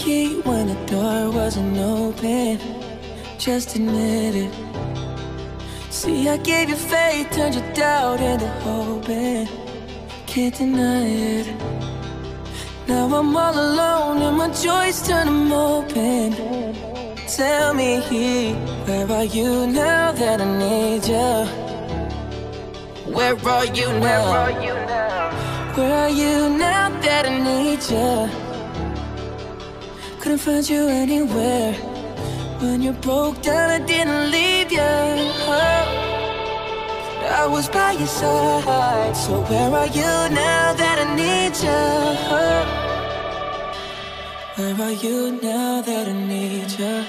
key when the door wasn't open. Just admit it. See, I gave you faith, turned your doubt into hope, and can't deny it. Now I'm all alone and my joys turn them open. Tell me, where are you now that I need you? Where are you now? Where are you now that I need you? Couldn't find you anywhere. When you broke down, I didn't leave you. I was by your side. So where are you now that I need you? Where are you now that I need you?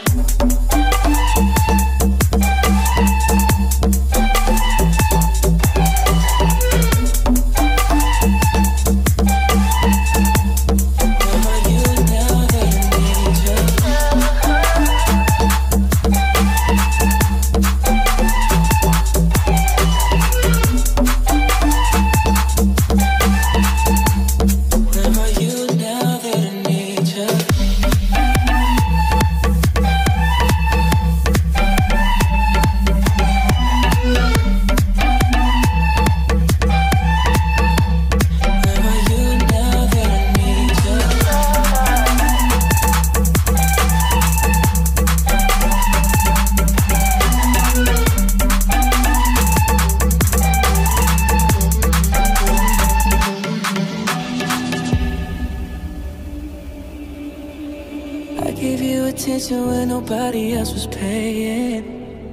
When nobody else was paying.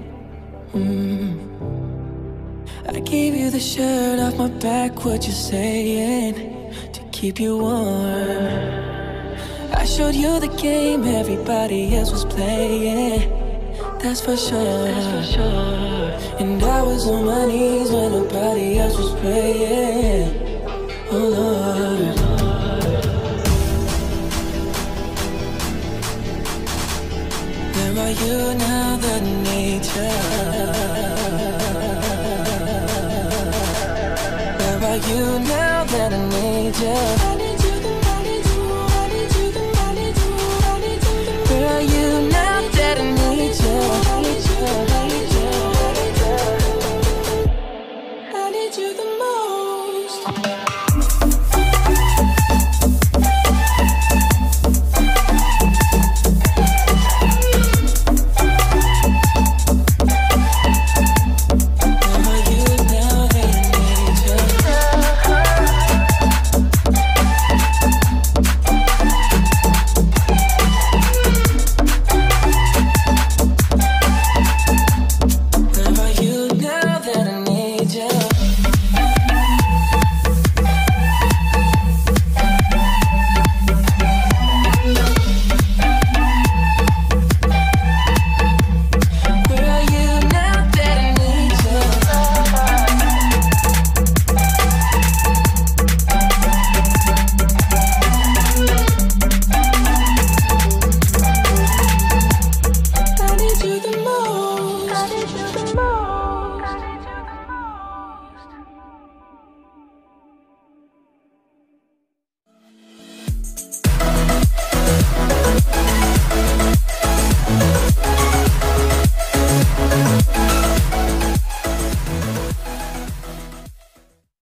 I gave you the shirt off my back, what you saying, to keep you warm. I showed you the game everybody else was playing. That's for sure. And I was on my knees when nobody else was praying. Oh Lord. Where are you now that I need you? Where are you now that I need you?